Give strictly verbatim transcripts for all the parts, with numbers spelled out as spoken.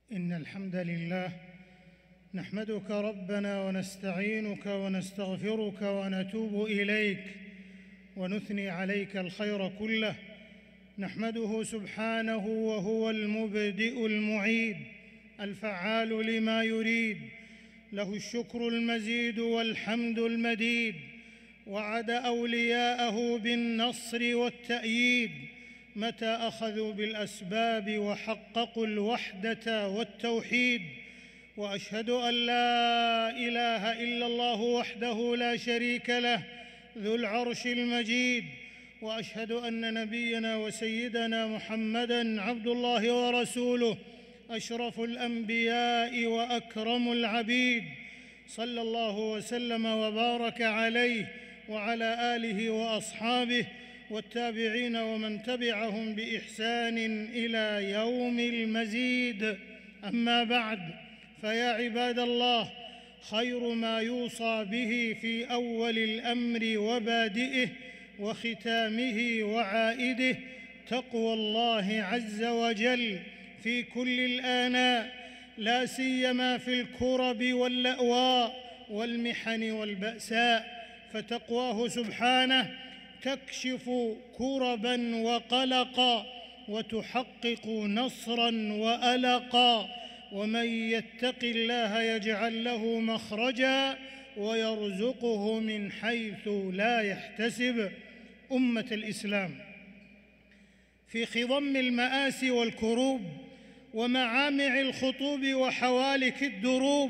إن الحمد لله نحمدك ربنا ونستعينك ونستغفرك ونتوب إليك ونثني عليك الخير كله. نحمده سبحانه وهو المبدئ المعيد الفعال لما يريد، له الشكر المزيد والحمد المديد. وعد أولياءه بالنصر والتأييد متى أخذوا بالأسباب وحققوا الوحدة والتوحيد. وأشهد أن لا إله إلا الله وحده لا شريك له ذو العرش المجيد، وأشهد أن نبينا وسيدنا محمدًا عبد الله ورسوله أشرف الأنبياء وأكرم العبيد، صلى الله وسلم وبارك عليه وعلى آله وأصحابه والتابعين ومن تبعهم بإحسان إلى يوم المزيد. أما بعد، فيا عباد الله، خير ما يوصى به في أول الأمر وبادئه وختامه وعائده تقوى الله عز وجل في كل الآناء، لا سيما في الكرب واللأواء والمحن والبأساء، فتقواه سبحانه تكشف كربا وقلقا وتحقق نصرا وألقا. ومن يتق الله يجعل له مخرجا ويرزقه من حيث لا يحتسب. أمة الإسلام، في خضم المآسي والكروب ومعامع الخطوب وحوالك الدروب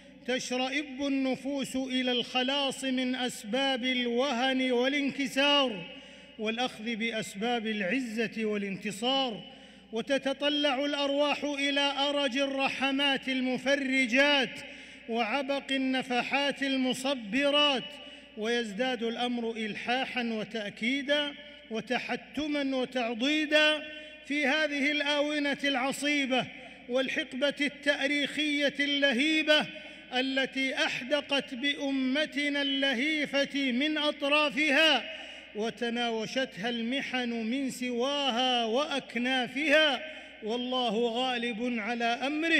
تشرئب النفوس إلى الخلاص من أسباب الوهن والانكسار والأخذ بأسباب العزة والانتصار، وتتطلع الأرواح إلى أرج الرحمات المفرجات وعبق النفحات المصبرات، ويزداد الأمر إلحاحاً وتأكيداً وتحتماً وتعضيداً في هذه الآونة العصيبة والحقبة التاريخية اللهيبة التي أحدقت بأمتنا اللهيفة من أطرافها وتناوشتها المحن من سواها وأكنافها، والله غالب على أمره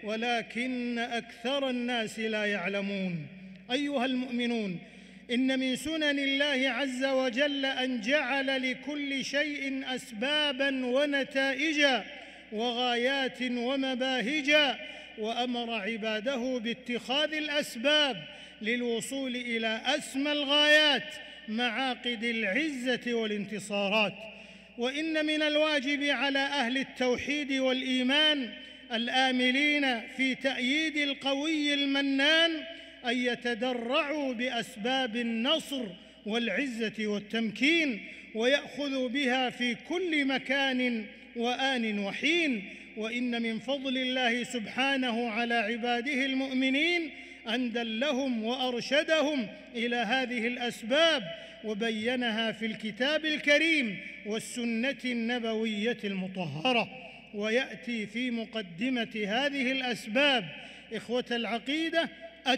ولكن أكثر الناس لا يعلمون. أيها المؤمنون، إن من سنن الله عز وجل أن جعل لكل شيء أسباباً ونتائجا وغايات ومباهجا، وأمر عباده باتخاذ الأسباب للوصول إلى أسمى الغايات معاقد العزة والانتصارات. وإن من الواجب على أهل التوحيد والإيمان الآملين في تأييد القوي المنان أن يتدرعوا بأسباب النصر والعزة والتمكين، ويأخذوا بها في كل مكان وآن وحين. وإن من فضل الله سبحانه على عباده المؤمنين أن دلهم وأرشدهم إلى هذه الأسباب وبينها في الكتاب الكريم والسنة النبوية المطهرة. ويأتي في مقدمة هذه الأسباب إخوة العقيدة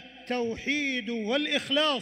التوحيد والإخلاص،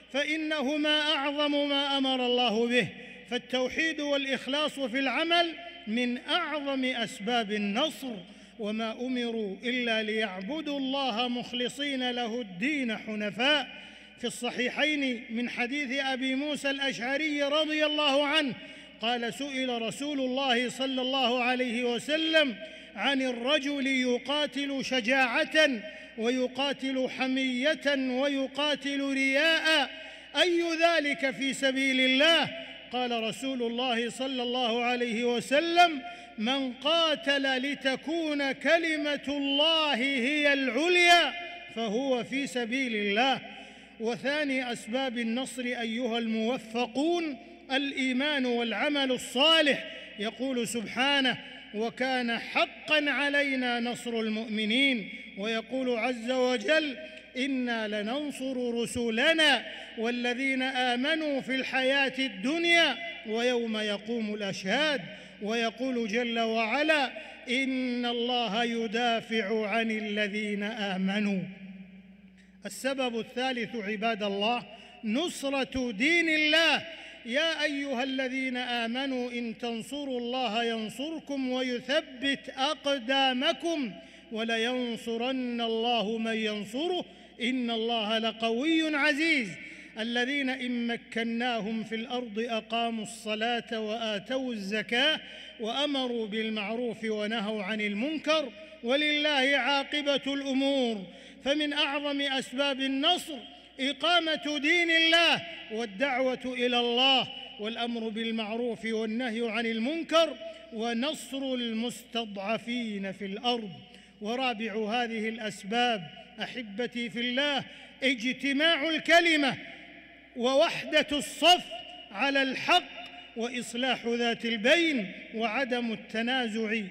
فإنهما أعظم ما أمر الله به، فالتوحيد والإخلاص في العمل من أعظم أسباب النصر، وما أمروا إلا ليعبدوا الله مخلصين له الدين حنفاء. في الصحيحين من حديث أبي موسى الأشعري رضي الله عنه قال: سئل رسول الله صلى الله عليه وسلم عن الرجل يقاتل شجاعة ويقاتل حمية ويقاتل رياء، أي ذلك في سبيل الله؟ قال رسول الله صلى الله عليه وسلم: من قاتل لتكون كلمة الله هي العليا فهو في سبيل الله. وثاني أسباب النصر أيها الموفقون الإيمان والعمل الصالح. يقول سبحانه: وكان حقاً علينا نصر المؤمنين. ويقول عز وجل: إنا لننصر رسلنا والذين آمنوا في الحياة الدنيا ويوم يقوم الأشهاد. ويقول جل وعلا: إن الله يدافع عن الذين آمنوا. السبب الثالث عباد الله نصرة دين الله. يا أيها الذين آمنوا إن تنصروا الله ينصركم ويثبت أقدامكم ولينصرن الله من ينصره إن الله لقوي عزيز. الذين إن مكناهم في الأرض أقاموا الصلاة وآتوا الزكاة وأمروا بالمعروف ونهوا عن المنكر ولله عاقبة الأمور. فمن أعظم أسباب النصر إقامة دين الله والدعوة إلى الله والأمر بالمعروف والنهي عن المنكر ونصر المستضعفين في الأرض. ورابع هذه الأسباب أحبتي في الله اجتماع الكلمة ووحدة الصف على الحق وإصلاح ذات البين وعدم التنازع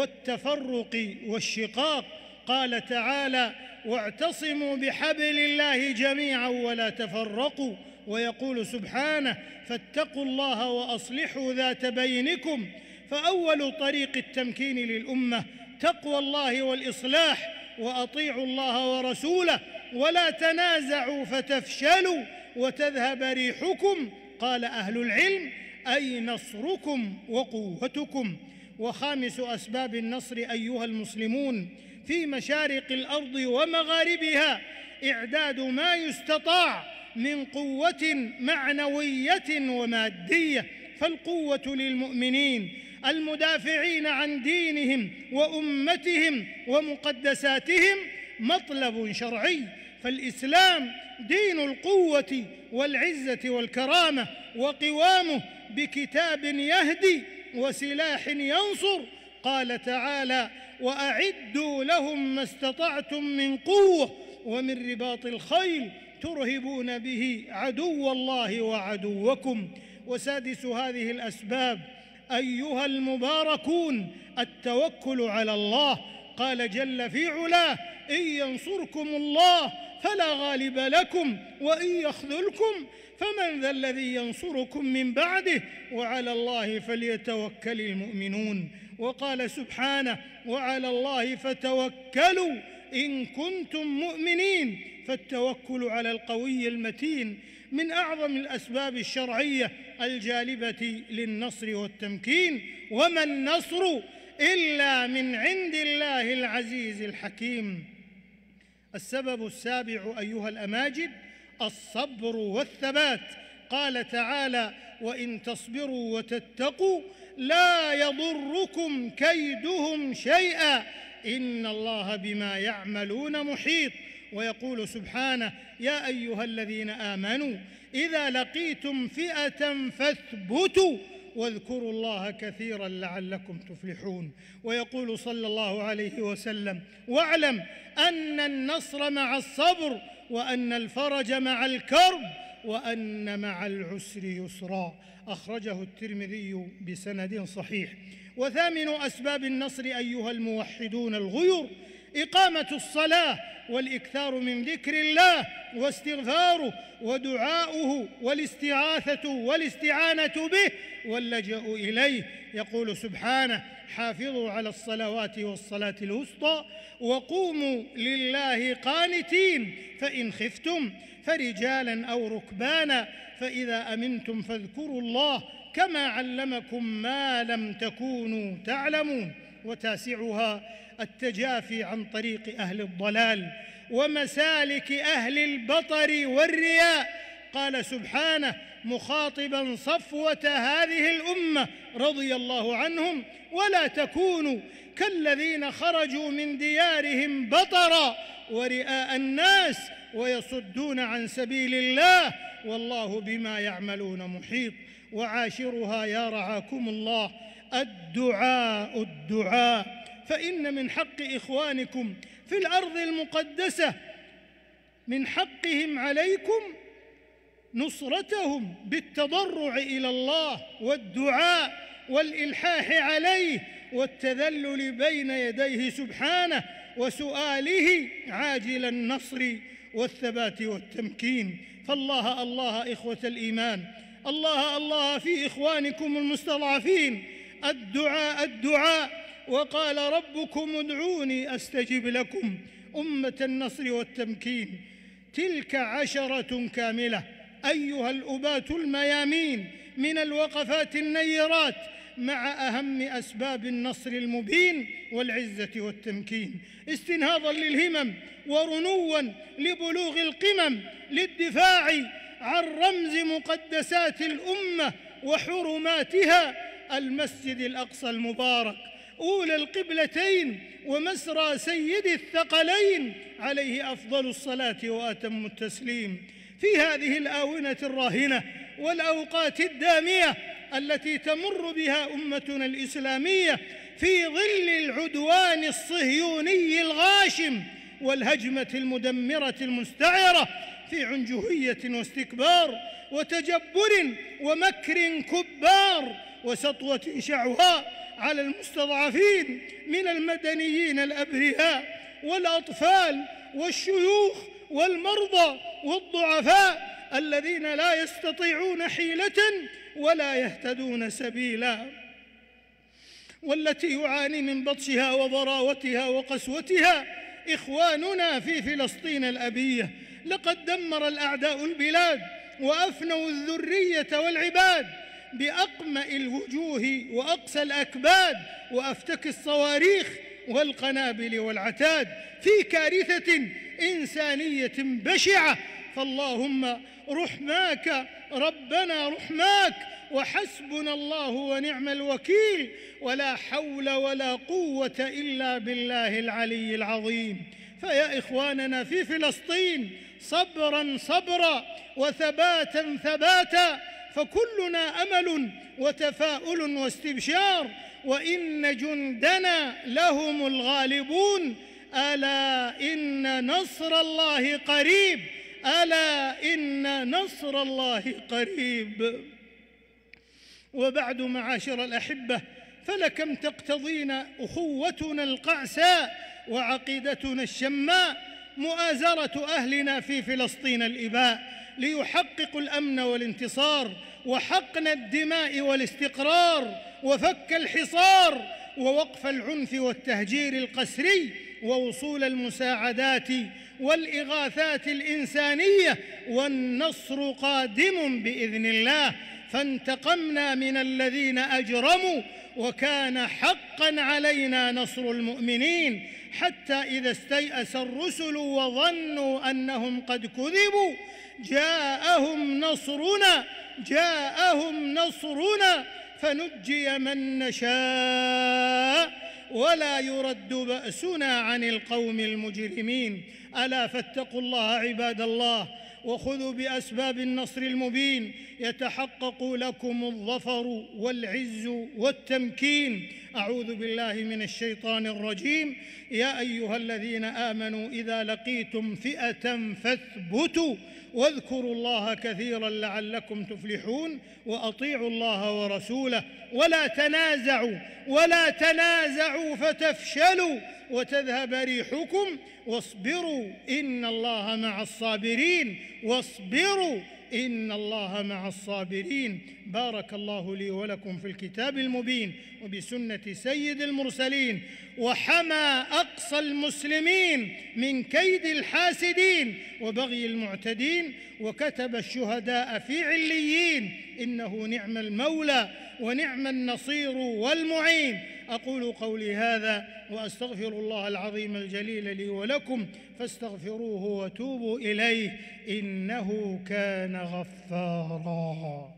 والتفرق والشقاق. قال تعالى: واعتصموا بحبل الله جميعا ولا تفرقوا. ويقول سبحانه: فاتقوا الله وأصلحوا ذات بينكم. فأول طريق التمكين للأمة تقوى الله والإصلاح، وأطيعوا الله ورسوله ولا تنازعوا فتفشلوا وتذهب ريحكم. قال أهل العلم: أي نصركم وقوتكم. وخامس أسباب النصر أيها المسلمون في مشارق الأرض ومغاربها إعداد ما يستطاع من قوة معنوية ومادية. فالقوة للمؤمنين المدافعين عن دينهم وأمتهم ومقدساتهم مطلب شرعي، فالإسلام دين القوة والعزة والكرامة، وقوامه بكتاب يهدي وسلاح ينصر. قال تعالى: وأعدوا لهم ما استطعتم من قوة ومن رباط الخيل ترهبون به عدو الله وعدوكم. وسادس هذه الأسباب أيها المباركون التوكل على الله. قال جل في علاه: إن ينصركم الله فلا غالب لكم وإن يخذلكم فمن ذا الذي ينصركم من بعده وعلى الله فليتوكل المؤمنون. وقال سبحانه: وعلى الله فتوكلوا إن كنتم مؤمنين. فالتوكل على القوي المتين من أعظم الأسباب الشرعية الجالبة للنصر والتمكين. وما النصر إلا من عند الله العزيز الحكيم. السبب السابع أيها الأماجد الصبر والثبات. قال تعالى: وإن تصبروا وتتقوا لا يضركم كيدهم شيئا إن الله بما يعملون محيط. ويقول سبحانه: يا أيها الذين آمنوا إذا لقيتم فئة فاثبتوا واذكروا الله كثيرا لعلكم تفلحون. ويقول صلى الله عليه وسلم: واعلم أن النصر مع الصبر وأن الفرج مع الكرب وأن مع العسر يسرا. أخرجه الترمذي بسند صحيح. وثامن أسباب النصر أيها الموحدون الغير إقامة الصلاة والإكثار من ذكر الله واستغفاره ودعاؤه والاستغاثة والاستعانة به واللجأ إليه. يقول سبحانه: حافظوا على الصلوات والصلاة الوسطى وقوموا لله قانتين فإن خفتم فرجالا أو ركبانا فإذا أمنتم فاذكروا الله كما علمكم ما لم تكونوا تعلمون. وتاسعها التجافي عن طريق أهل الضلال ومسالك أهل البطر والرياء. قال سبحانه مخاطبا صفوة هذه الأمة رضي الله عنهم: ولا تكونوا كالذين خرجوا من ديارهم بطرا ورئاء الناس ويصدون عن سبيل الله والله بما يعملون محيط. وعاشرها يا رعاكم الله الدعاء الدعاء، فإن من حق إخوانكم في الأرض المقدسة من حقهم عليكم نصرتهم بالتضرع إلى الله والدعاء والإلحاح عليه والتذلل بين يديه سبحانه وسؤاله عاجل النصر والثبات والتمكين. فالله الله إخوة الإيمان، الله الله في إخوانكم المستضعفين، الدعاء الدعاء. وقال ربكم ادعوني أستجب لكم. أمة النصر والتمكين، تلك عشرة كاملة أيها الأباة الميامين من الوقفات النيرات مع أهم أسباب النصر المبين والعزة والتمكين، استنهاضاً للهمم ورنواً لبلوغ القمم، للدفاع عن رمز مقدسات الأمة وحرماتها، المسجد الأقصى المبارك، أولى القبلتين ومسرى سيد الثقلين، عليه أفضل الصلاة وأتم التسليم. في هذه الآونة الراهنة والأوقات الدامية التي تمر بها أمتنا الإسلامية في ظل العدوان الصهيوني الغاشم والهجمة المدمرة المستعرة، في عنجهية واستكبار وتجبر ومكر كبار وسطوة شعواء على المستضعفين من المدنيين الأبرياء والأطفال والشيوخ والمرضى والضعفاء الذين لا يستطيعون حيلة ولا يهتدون سبيلا، والتي يعاني من بطشها وضراوتها وقسوتها إخواننا في فلسطين الأبية. لقد دمر الأعداء البلاد وأفنوا الذرية والعباد بأقمأ الوجوه وأقسى الأكباد وأفتك الصواريخ والقنابل والعتاد، في كارثة إنسانية بشعة. فاللهم رحماك ربنا رحماك، وحسبنا الله ونعم الوكيل، ولا حول ولا قوة إلا بالله العلي العظيم. فيا إخواننا في فلسطين، صبراً صبراً وثباتاً ثباتاً، فكلنا أمل وتفاؤل واستبشار، وإن جندنا لهم الغالبون، ألا إن نصر الله قريب، ألا إن نصر الله قريب. وبعد معاشر الأحبة، فلكم تقتضينا أخوتنا القعساء وعقيدتنا الشماء مؤازرة أهلنا في فلسطين الإباء ليحققوا الأمن والانتصار وحقن الدماء والاستقرار وفك الحصار ووقف العنف والتهجير القسري ووصول المساعدات والإغاثات الإنسانية، والنصر قادم بإذن الله. فانتقمنا من الذين أجرموا، وكان حقاً علينا نصر المؤمنين، حتى إذا استيأس الرسل وظنوا أنهم قد كذبوا جاءهم نصرنا جاءهم نصرنا فنجي من نشاء ولا يرد بأسنا عن القوم المجرمين. ألا فاتقوا الله عباد الله، وخذوا بأسباب النصر المبين، يتحقق لكم الظفر والعز والتمكين. أعوذ بالله من الشيطان الرجيم. يا أيها الذين آمنوا إذا لقيتم فئة فاثبتوا واذكروا الله كثيرا لعلكم تفلحون، وأطيعوا الله ورسوله ولا تنازعوا ولا تنازعوا فتفشلوا وتذهب ريحكم واصبروا إن الله مع الصابرين واصبروا إن الله مع الصابرين. بارك الله لي ولكم في الكتاب المبين وبسنة سيد المرسلين، وحمى أقصى المسلمين من كيد الحاسدين وبغي المعتدين، وكتب الشهداء في عليين، إنه نعم المولى ونعم النصير والمعين. أقول قولي هذا وأستغفر الله العظيم الجليل لي ولكم، فاستغفروه وتوبوا إليه إنه كان غفارا.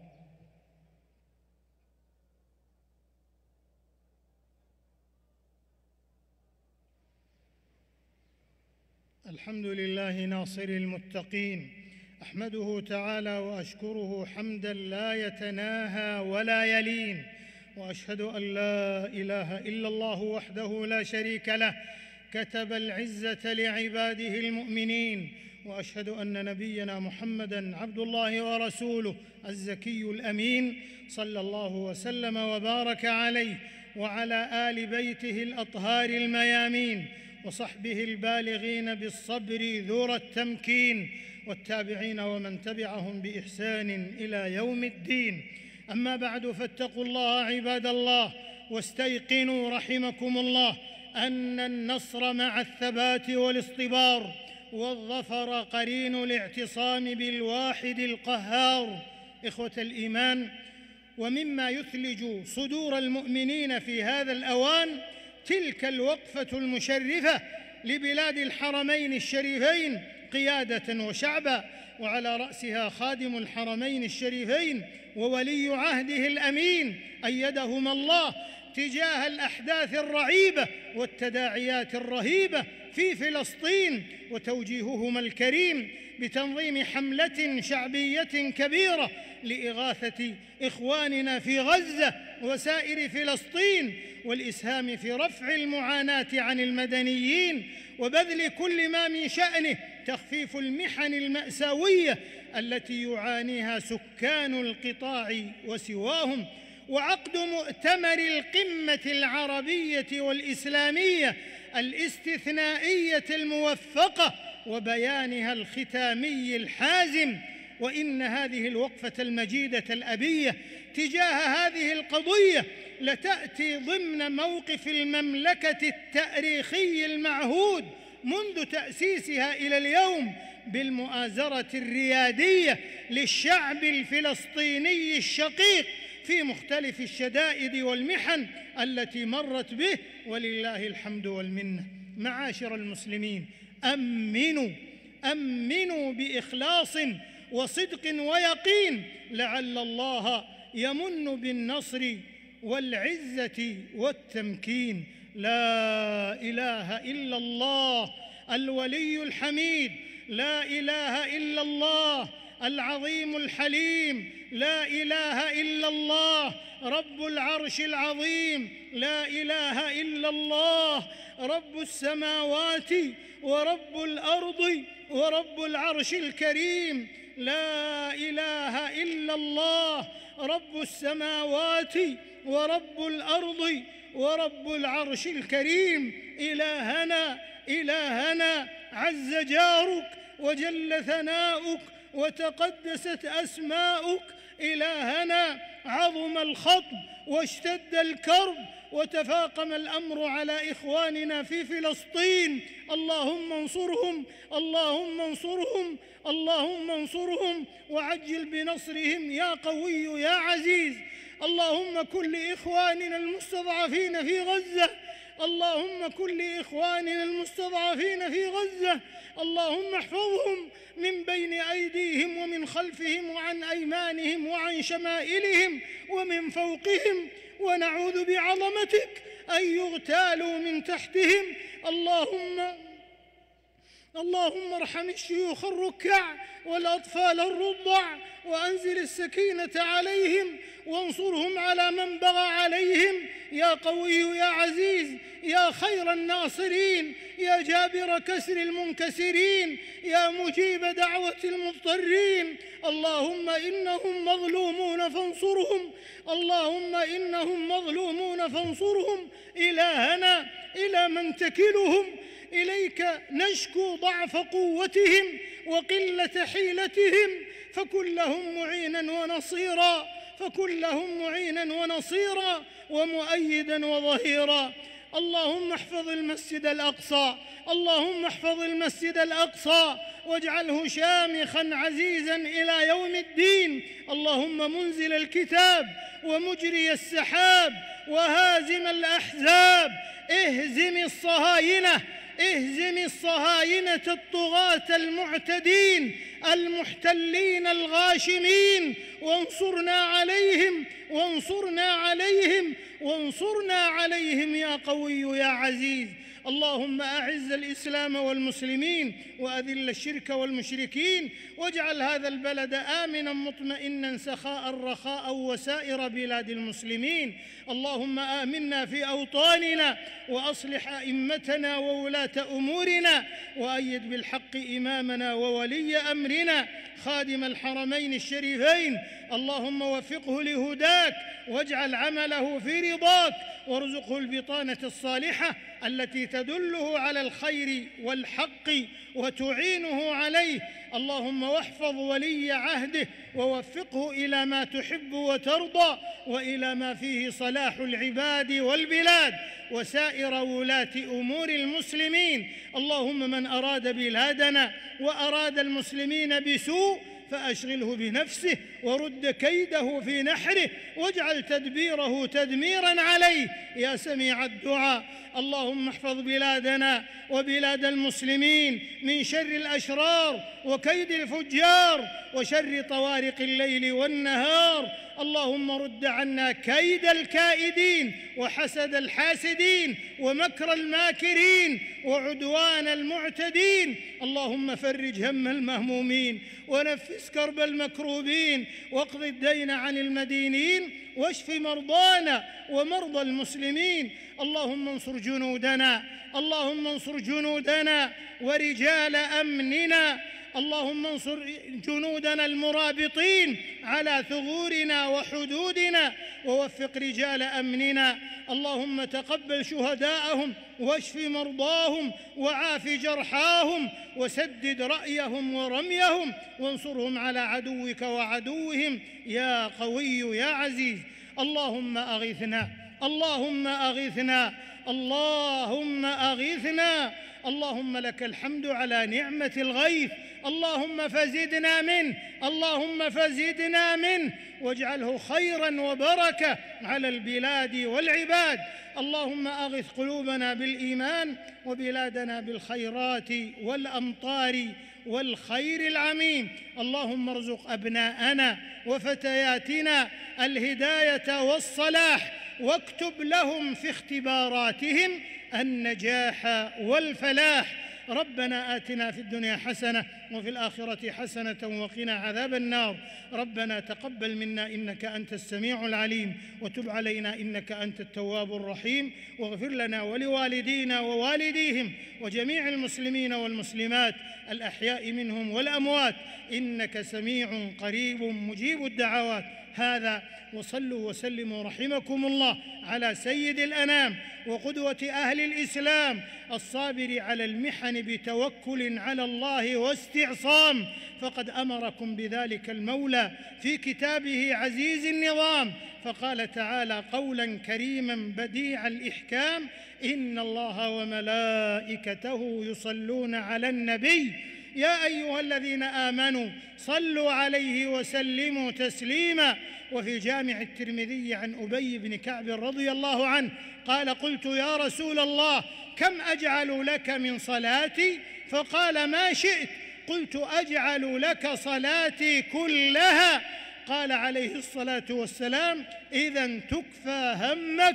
الحمد لله ناصر المتقين، أحمده تعالى وأشكره حمداً لا يتناهى ولا يلين، وأشهد أن لا إله إلا الله وحده لا شريك له كتب العزة لعباده المؤمنين، وأشهد أن نبينا محمداً عبد الله ورسوله الزكي الأمين، صلى الله وسلم وبارك عليه وعلى آل بيته الأطهار الميامين وصحبه البالغين بالصبر ذور التمكين، والتابعين ومن تبعهم بإحسان إلى يوم الدين. أما بعد، فاتقوا الله عباد الله، واستيقنوا رحمكم الله أن النصر مع الثبات والاصطبار، والظفر قرين الاعتصام بالواحد القهار. إخوة الإيمان، ومما يثلج صدور المؤمنين في هذا الأوان تلك الوقفة المشرفة لبلاد الحرمين الشريفين قيادة وشعبا، وعلى رأسها خادم الحرمين الشريفين وولي عهده الأمين أيدهما الله تجاه الأحداث الرعيبة والتداعيات الرهيبة في فلسطين، وتوجيههما الكريم بتنظيم حملة شعبية كبيرة لإغاثة إخواننا في غزة وسائر فلسطين، والإسهام في رفع المعاناة عن المدنيين، وبذل كل ما من شأنه تخفيف المحن المأساوية التي يعانيها سكان القطاع وسواهم، وعقد مؤتمر القمة العربية والإسلامية الاستثنائية الموفقة وبيانها الختامي الحازم. وإن هذه الوقفة المجيدة الأبية تجاه هذه القضية لتأتي ضمن موقف المملكة التاريخي المعهود منذ تأسيسها إلى اليوم بالمؤازرة الريادية للشعب الفلسطيني الشقيق في مختلف الشدائد والمحن التي مرت به، ولله الحمد والمنة. معاشر المسلمين، أمنوا أمنوا بإخلاص وصدق ويقين، لعل الله يمن بالنصر والعزة والتمكين. لا إله إلا الله الولي الحميد، لا إله إلا الله العظيم الحليم، لا إله إلا الله رب العرش العظيم، لا إله إلا الله رب السماوات ورب الأرض ورب العرش الكريم، لا إله إلا الله رب السماوات ورب الأرض ورب العرش الكريم. إلهنا إلهنا عز جارك وجل ثناؤك وتقدست أسماؤك، إلهنا عظم الخطب واشتد الكرب وتفاقم الأمر على إخواننا في فلسطين، اللهم انصرهم اللهم انصرهم اللهم انصرهم وعجل بنصرهم يا قوي يا عزيز. اللهم كن لإخواننا المستضعفين في غزة، اللهم كن لإخواننا المستضعفين في غزة، اللهم احفظهم من بين أيديهم ومن خلفهم وعن أيمانهم وعن شمائلهم ومن فوقهم، ونعوذ بعظمتك أن يغتالوا من تحتهم. اللهم اللهم ارحم الشيوخ الركع والأطفال الرضع، وأنزل السكينة عليهم وانصرهم على من بغى عليهم يا قوي يا عزيز، يا خير الناصرين، يا جابر كسر المنكسرين، يا مجيب دعوة المضطرين. اللهم إنهم مظلومون فانصرهم، اللهم إنهم مظلومون فانصرهم. إلهنا إلى من تكلهم؟ إليك نشكو ضعف قوتهم وقلة حيلتهم، فكن لهم معينا ونصيرا، فكن لهم معينا ونصيرا ومؤيدا وظهيرا. اللهم احفظ المسجد الأقصى، اللهم احفظ المسجد الأقصى واجعله شامخا عزيزا إلى يوم الدين. اللهم منزل الكتاب ومجري السحاب وهازم الأحزاب، اهزم الصهاينة اهزم الصهاينة الطغاة المعتدين المحتلين الغاشمين، وانصرنا عليهم وانصرنا عليهم وانصرنا عليهم يا قوي يا عزيز. اللهم أعز الإسلام والمسلمين وأذل الشرك والمشركين، واجعل هذا البلد آمنا مطمئنا سخاء رخاء وسائر بلاد المسلمين. اللهم آمنا في أوطاننا وأصلح أئمتنا وولاة أمورنا، وأيد بالحق إمامنا وولي أمرنا خادم الحرمين الشريفين. اللهم وفقه لهداك واجعل عمله في رضاك، وارزقه البطانة الصالحة التي تدله على الخير والحق وتعينه عليه. اللهم واحفظ ولي عهده ووفقه إلى ما تحب وترضى وإلى ما فيه صلاح العباد والبلاد وسائر ولاة أمور المسلمين. اللهم من أراد بلادنا وأراد المسلمين بسوء فأشغله بنفسه ورد كيده في نحره واجعل تدبيره تدميرا عليه يا سميع الدعاء. اللهم احفظ بلادنا وبلاد المسلمين من شر الأشرار وكيد الفجار وشر طوارق الليل والنهار. اللهم رد عنا كيد الكائدين وحسد الحاسدين ومكر الماكرين وعدوان المعتدين. اللهم فرج هم المهمومين ونفس كرب المكروبين واقض الدين عن المدينين واشف مرضانا ومرضى المسلمين. اللهم انصر جنودنا اللهم انصر جنودنا ورجال أمننا. اللهم انصر جنودنا المرابطين على ثغورنا وحدودنا ووفق رجال أمننا. اللهم تقبل شهداءهم واشف مرضاهم وعاف جرحاهم وسدد رأيهم ورميهم وانصرهم على عدوك وعدوهم يا قوي يا عزيز. اللهم أغثنا اللهم أغثنا اللهم أغثنا. اللهم لك الحمد على نعمة الغيث. اللهم فزدنا منه اللهم فزدنا منه واجعله خيرا وبركة على البلاد والعباد. اللهم أغث قلوبنا بالإيمان وبلادنا بالخيرات والأمطار والخير العميم. اللهم ارزق أبناءنا وفتياتنا الهداية والصلاح واكتب لهم في اختباراتهم النجاح والفلاح. ربنا آتنا في الدنيا حسنة وفي الآخرة حسنة وقنا عذاب النار. ربنا تقبل منا إنك أنت السميع العليم وتب علينا إنك أنت التواب الرحيم واغفر لنا ولوالدينا ووالديهم وجميع المسلمين والمسلمات الأحياء منهم والأموات إنك سميع قريب مجيب الدعوات. هذا وصلوا وسلموا رحمكم الله على سيد الأنام وقدوة أهل الإسلام الصابر على المحن بتوكل على الله واستعصام، فقد أمركم بذلك المولى في كتابه عزيز النظام، فقال تعالى قولا كريما بديع الإحكام: إن الله وملائكته يصلون على النبي يا أيها الذين آمنوا صلوا عليه وسلموا تسليما. وفي جامع الترمذي عن أبي بن كعب رضي الله عنه قال: قلت يا رسول الله كم أجعل لك من صلاتي؟ فقال: ما شئت. قلت: أجعل لك صلاتي كلها؟ قال عليه الصلاة والسلام: إذن تكفى همك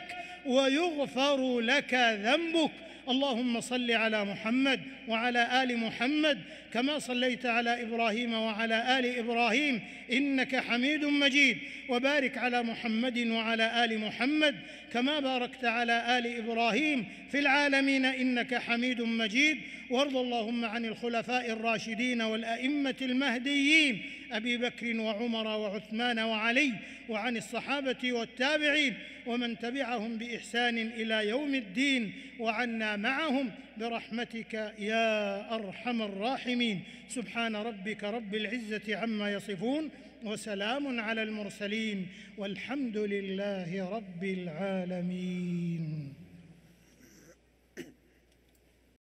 ويغفر لك ذنبك. اللهم صل على محمد وعلى آل محمد كما صليت على إبراهيم وعلى آل إبراهيم إنك حميد مجيد، وبارك على محمد وعلى آل محمد كما باركت على آل إبراهيم في العالمين إنك حميد مجيد. وارض اللهم عن الخلفاء الراشدين والأئمة المهديين أبي بكر وعمر وعثمان وعلي، وعن الصحابة والتابعين ومن تبعهم بإحسان إلى يوم الدين، وعنا معهم برحمتك يا أرحم الراحمين. سبحان ربك رب العزة عما يصفون وسلام على المرسلين والحمد لله رب العالمين.